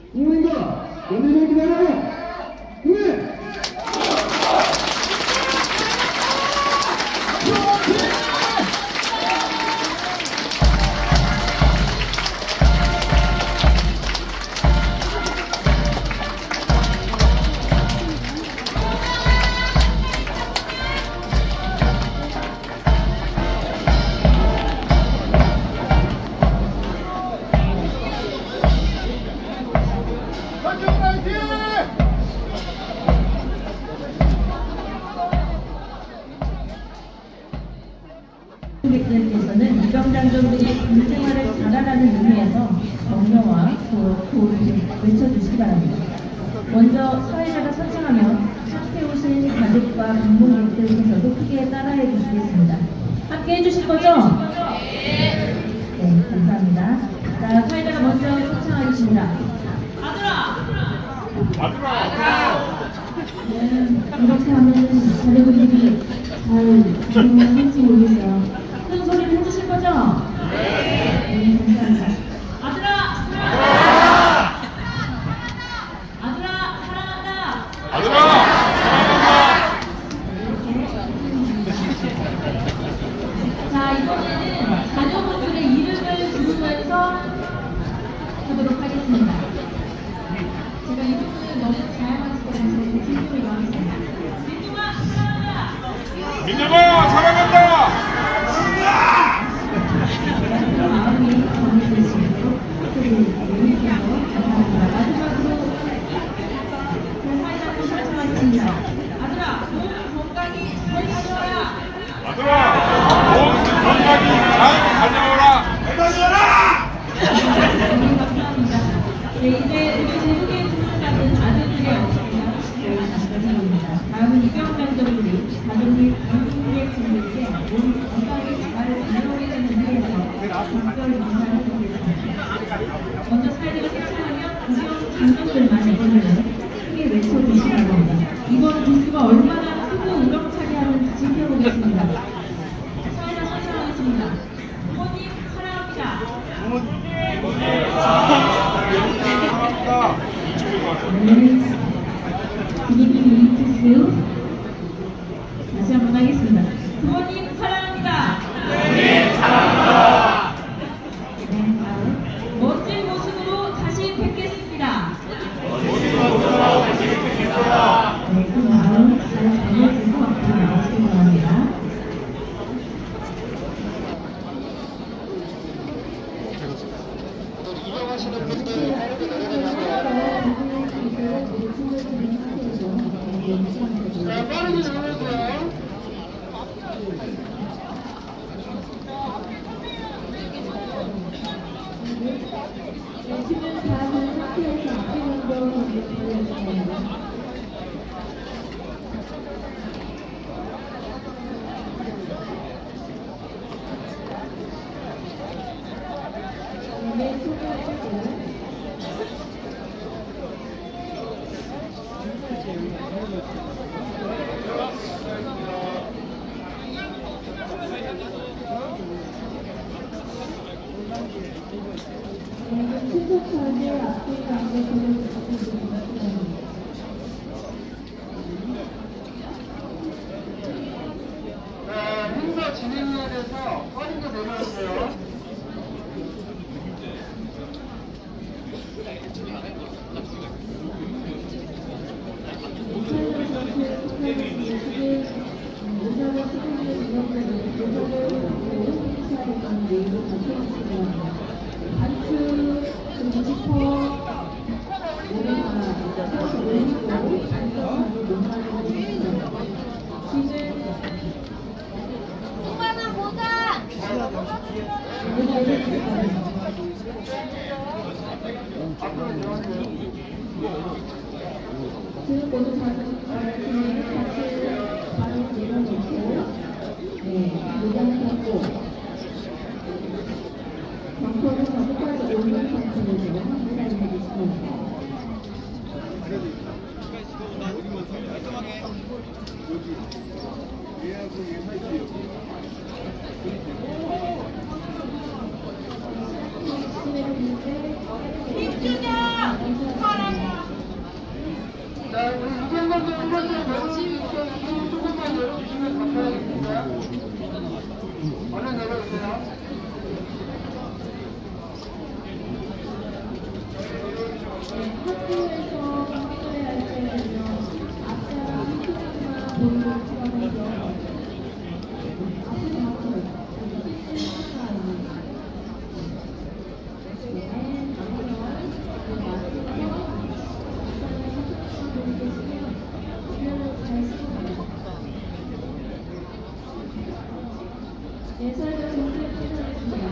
응원가 연예인 기다려요. 네. 고객님께서는 이병장정들이 군생활을 잘하라는 의미에서 격려와 구호를 외쳐주시기 바랍니다. 먼저 사회자가 선창하면 함께 오신 가족과 방문객들께서도 크게 따라해 주시겠습니다. 함께 해주실 거죠? 네, 감사합니다. 자, 사회자가 먼저 선창하겠습니다. 아들아! 이렇게 하면 자녀분들이 잘 적응할지 모르겠어요. 큰 소리를 해주실 거죠? 네, 감사합니다. 아들아! 사랑한다! 자, 이번에는 가족분들의 이름을 부르면서 하도록 하겠습니다. 제가 이 부분을 너무 다양하게 해서 진심을 나누겠습니다. 민정아 사랑한다! 마음이 정해질 수 있도록 여러분께서 감사합니다. 마지막으로 사회자분 설정하겠습니다. 아들아, 몸 건강히 잘 다녀와라! 아들아! 몸 건강히 잘 다녀오라! 감사합니다. 네, 이제 우리 제국의 주문받은 아들들의 어떻게 하시기를 감사드립니다. 다음은 입병장정들이 가족 및 방문객분들께 몸 건강히 잘 다녀오게 되는 해에서 각별 인사를 드리겠습니다. 먼저 사회자가 선창하면 입병장정들만 이번에는 크게 외쳐주시기 바랍니다. 이번 기수가 얼마나 크고 우렁차게 지켜보겠습니다. 사회자 선창하겠습니다. 부모님 사랑합니다. 비니비 미트스 다시 한번 하겠습니다. 부모님 사랑합니다. 네, 사랑합니다. 네, 다음 멋진 모습으로 다시 뵙겠습니다. 네, 그 다음 잘 잘해주고 앞으로 나가시기 바랍니다. 이동하시는 분들 빠르게 내려가시고요. 자, 빠르게 내려가고요. 지금 다 된 상태에서 앞에 먼저 보여주십니다. 네, 소개하시고 신속하게 앞에 가는 것을 부탁드립니다. 행사 진행해야 돼서 빠르게 내려오세요. 지금 모두 같이 바로 내려놓고 무장하고 경포를 거기까지 올린 상태로 지금 기다리고 있습니다. 김준혁! 자, 우리 이정관도 열어주시면 조금만 열어주시면 감사하겠습니다. 얼른 열어주세요. 학교에서 학교에 할 때는요, 앞자랑 한쪽만 보는 것처럼 앞으로 앞으로 예설과 정책 시작했습니다.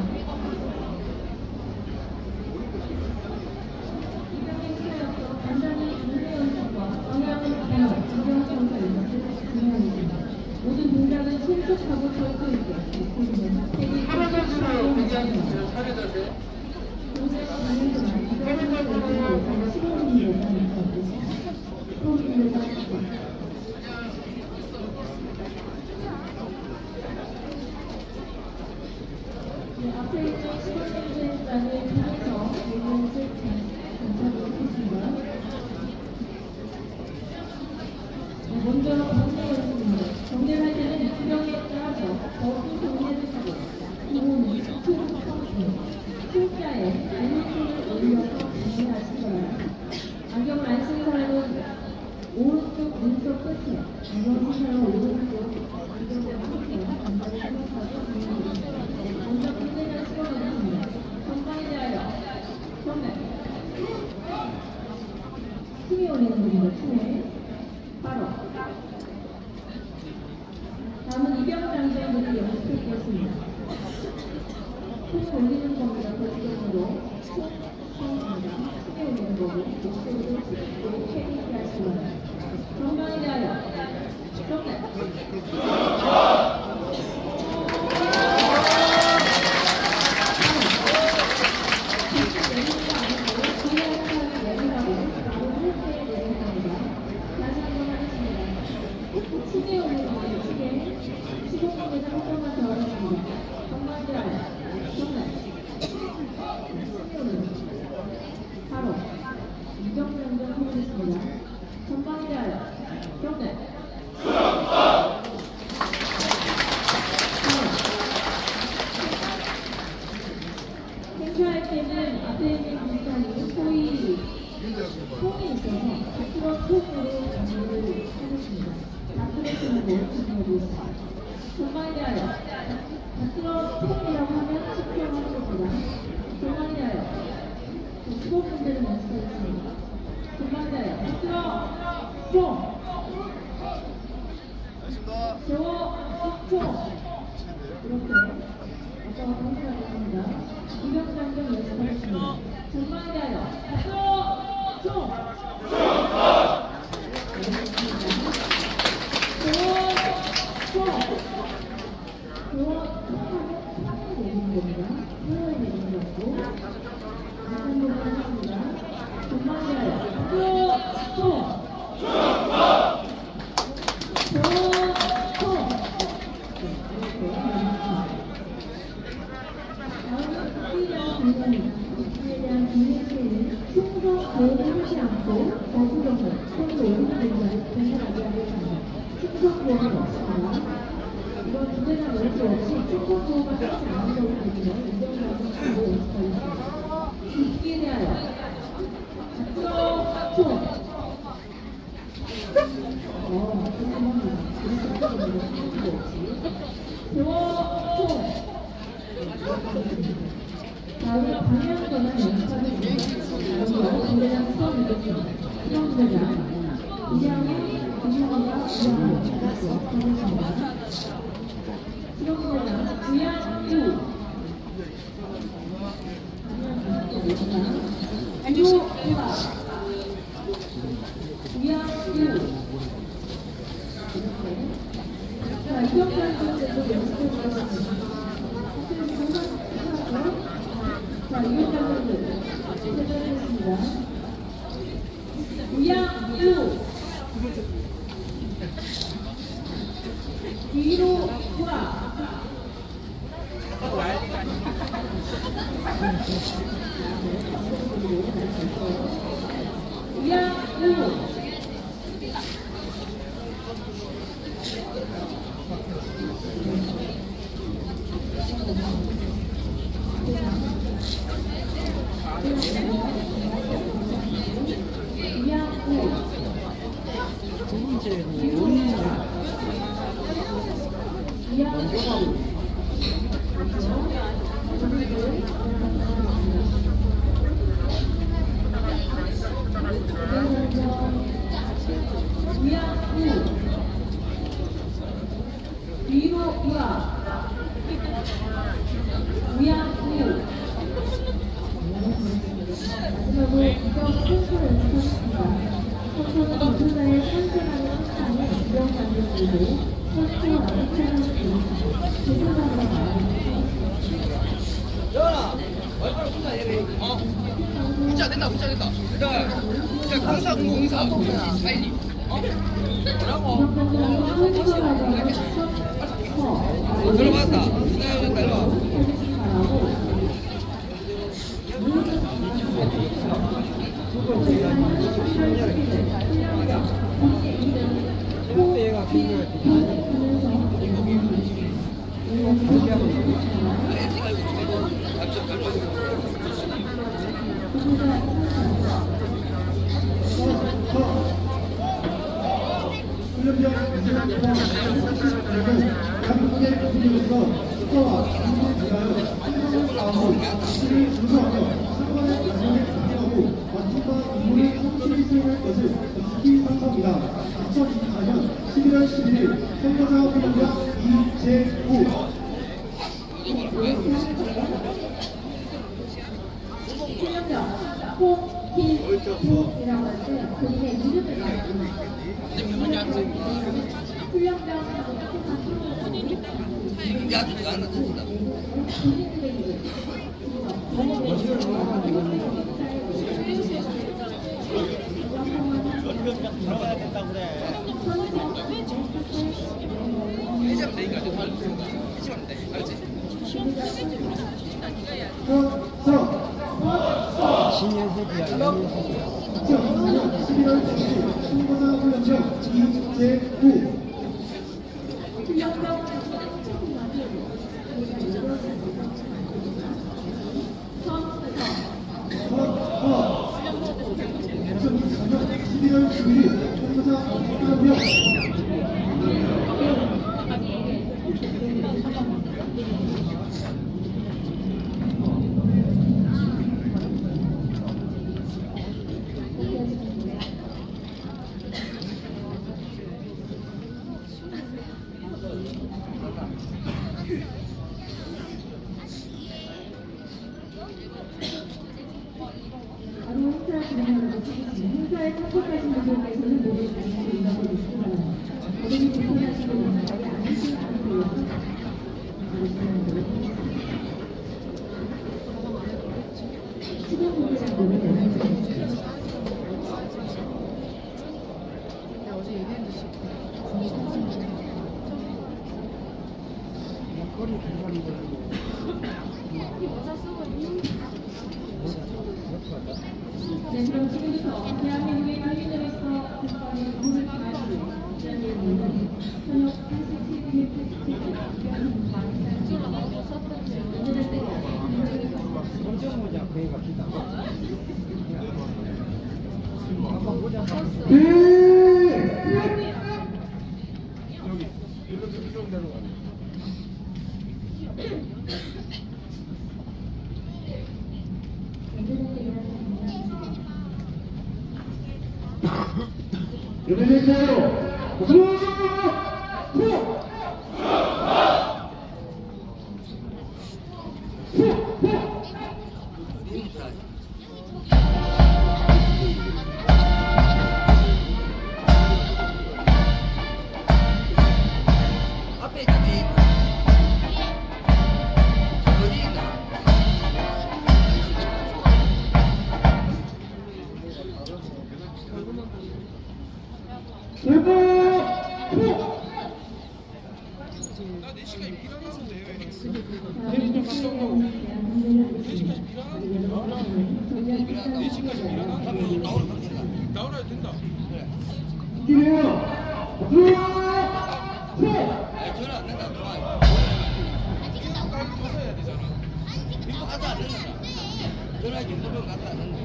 이병행수였고 간단히 문제연습과 방향을 배워 지정성과 연습을 진행합니다. 모든 동작은 신속하고 절도 있게 사례자수로 대기하시죠. 사례자수. 동작 진행은 이병행수를 시도하는 예정입니다. 앞에 있는 시범연습장을 통해서 연습을 감사드리겠습니다. 먼저 정리 연습입니다. 정리를 할 때는 유형에 따라서 거기 정리를 하고 기본이 큰 숫자에 오른쪽을 올려서 정리하시기 바랍니다. 안경을 안 쓰는 사람은 오른쪽 눈썹 끝에, 안경을 쓴 사람은 오른쪽 안경을 끝에 안경을 생각하고 정리합니다. 먼저 문제를 시작하겠습니다. 전방에 대하여 정면 힘이 올리는 겁니다. 힘에 바로 다음은 이병장전들을 연습해보겠습니다. 힘 올리는 겁니다. 버티경으로 힘이 올리는 거고 목소리를 짚고 캐릭터 하시기 바랍니다. 전방에 대하여 정면 시계 올리는 거예요. 시계 15분에서 한 번만 더 하겠습니다. 정말 좋아요. 정말 시계 올리는 바로 이정면전 해보겠습니다. 전방에 대하여 정말 행사할 때는 앞에 있는 비슷하게 소위 폼이 있어서 앞으로 폼으로 정리를 하겠습니다. 앞으로 폼으로 정리해보겠습니다. 전방에 대하여 앞으로 폼이라고 하면 10초 하겠습니다. 전방에 대하여 15분들을 연습하겠습니다. 전방에 대하여 앞으로 폼 세워 10초 이렇게 아까와 동일하겠습니다. 이병장전 연습하겠습니다. 전방에 대하여 앞으로 총! 이에 대한 비밀체는 충성 보호하지 않고 거부적으로 손으로 오른쪽을 변화하게 하겠습니다. 충성 보호는 없습니다. 이건 두개나 넣을 수 없이 충성 보호가 하지 않는 것을 보면 인정하는 보호 연습하겠습니다. 이에 대하여 앞으로 총! 죄송합니다. 다음은 방향 전환 연습하겠습니다. 먼저 부대장 수업이겠습니다. 수영 부대장 이장의 부장과 부장으로 하겠습니다. 수영 부대장 부양유 유우라 부양유 자, 이병장 선생도 연습해보겠습니다. 자, 이병장들 제대로했습니다. 우양유 뒤로 돌아 문자 된다. 공사 412. 뭐라고? 들어봤다. 나오라 된다. 아니 전화 안 된다 전화. 빨리 벗어야 되잖아. 이거 가서 안 된다. 전화기 인터뷰 가서 안 된다.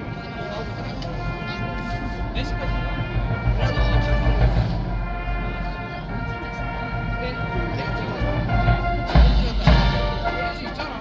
4시까지. 그래도 지금 내가 찍어서 할수 있잖아.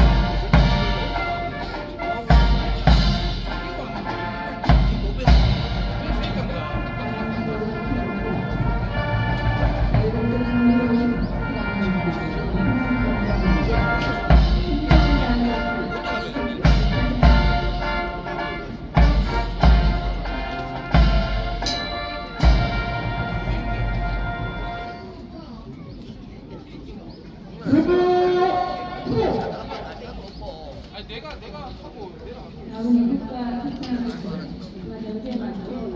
아니 내가 하고 다음은 국가 특산물 연재 만들어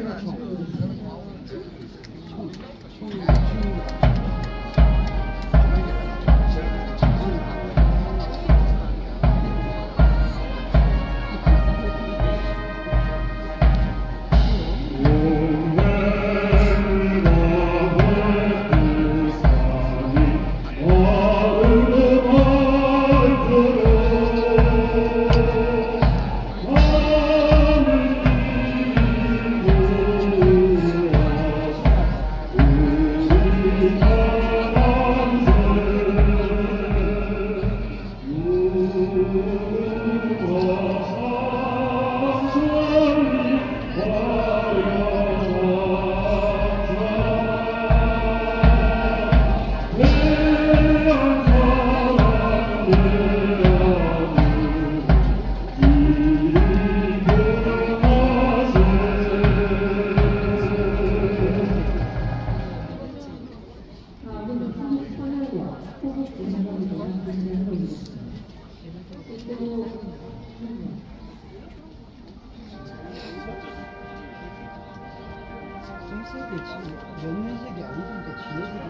연면색이 아니던데 뒤에서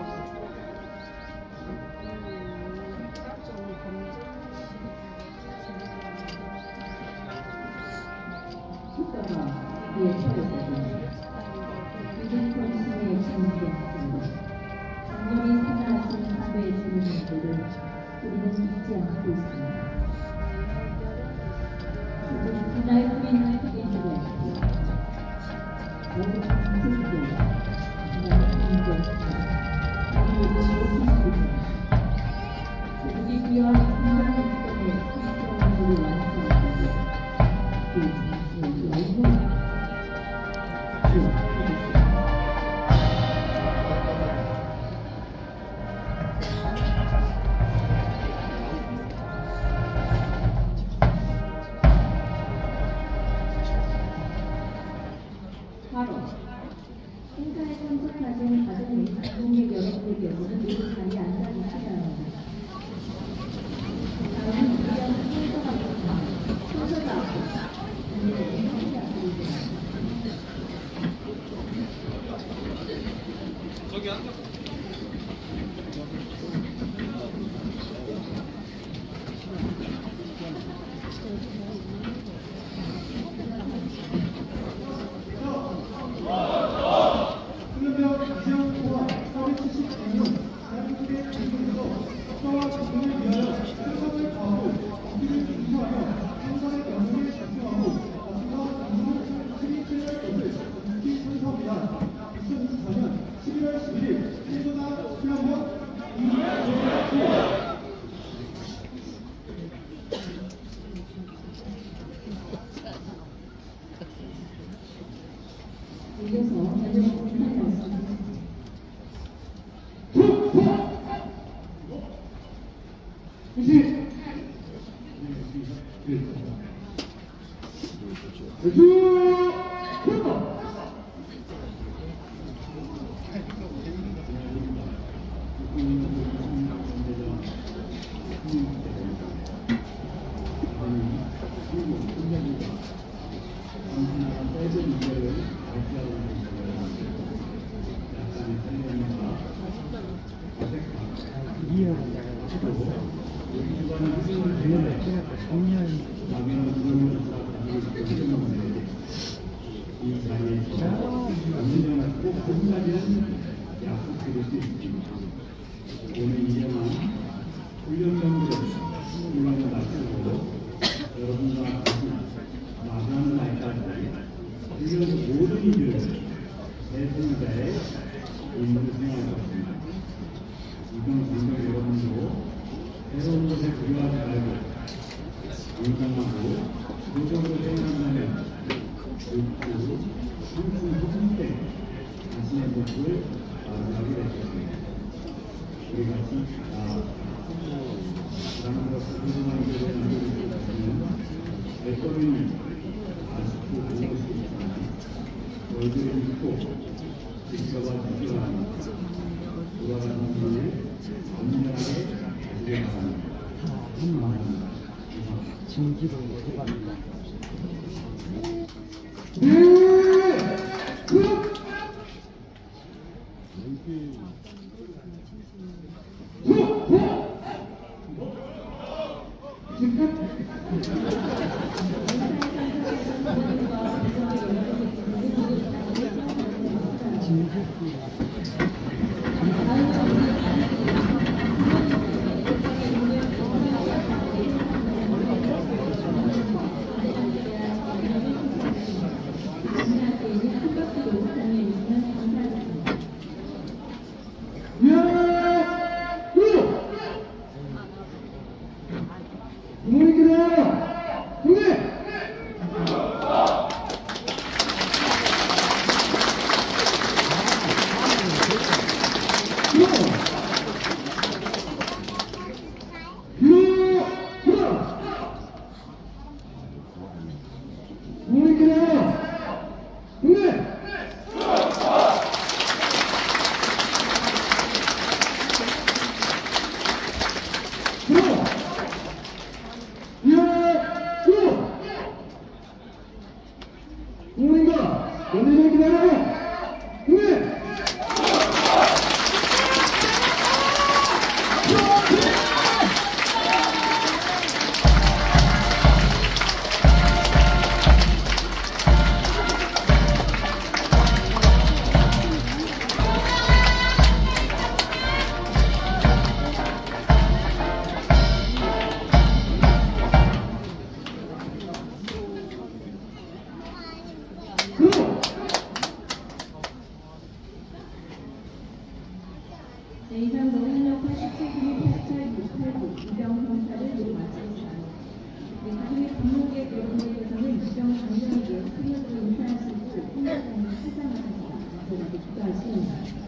작년에 생활하시는 후배의 주민들을 우리는 잊지 않고 있습니다. 그날 뿌리는 크게 되었고 모두 공부를 우리 귀한 인간의 시간에 성공을 완성하고 그 자신의 바로 행사에 참석하신 다른 국민 여러분들께서는 모두 자리에 앉아주시기 바랍니다. 다음은 주연 순서가 앞서 순서가 앞서 국민에게 함께 드리겠습니다. 저기 앉아. 이어서 마지막 공연을 말씀드리겠습니다. 작년 한 가지는 약속드릴 수 있습니다. 오늘 이제만 훈련 정도 훈련을 마치고 여러분과 마지막 날까지 훈련 모든 일을 대승자의 임무를 수행하셨습니다. 이번 관객 여러분도 새로운 것에 두려워하지 말고 건강하고 도적으로 생각하면 좋고 항상 소통 때 자신의 모습을 마련하게 되셨습니다. 우리 같이 사랑과 소중한 일을 만들어주고 있는 애써는 아쉽고 보고 싶지만 얼굴을 믿고 지켜봐 주시기 바랍니다. 돌아가는 길에 안전하게 가시길 바랍니다. 진기로 해갑니다. 이상으로 현역 87kg 88부 이병 검사를 모두 마치겠습니다. 나중에 부모계 여러분께서는 이병 장병에게 클리어로 인사하시고 훈련장에 수상을 하시고 저에게 기도하시옵니다.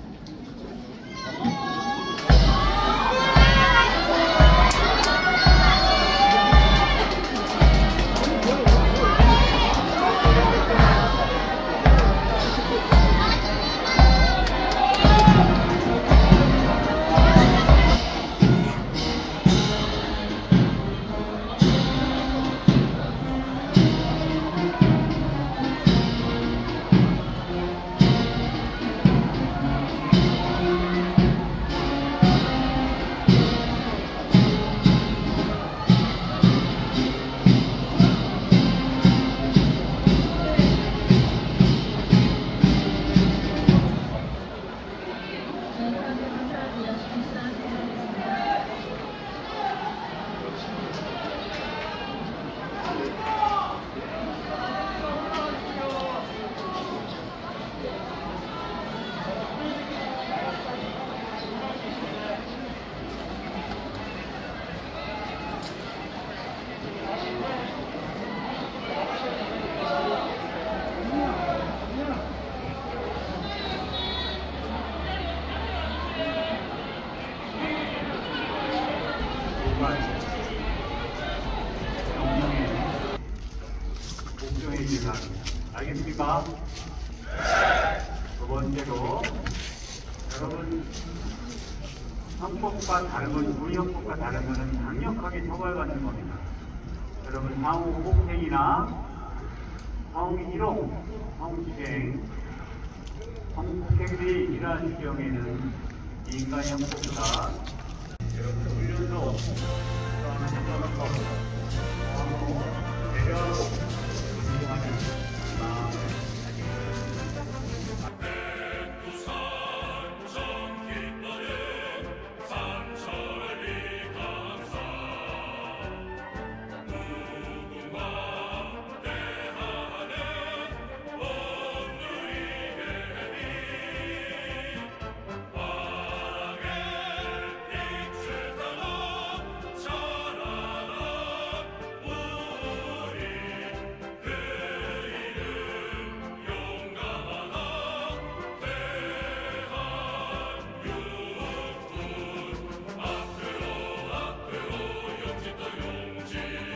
알겠습니까? 두 번째로 여러분 형법과 다른 건 우리 형법과 다른 것은 강력하게 처벌받는 겁니다. 여러분 상호 폭행이나 상호 희롱, 성추행, 성폭행들이 일어날 경우에는 인간 형법과 여러분 훈련도 또한 배려하고 존중하는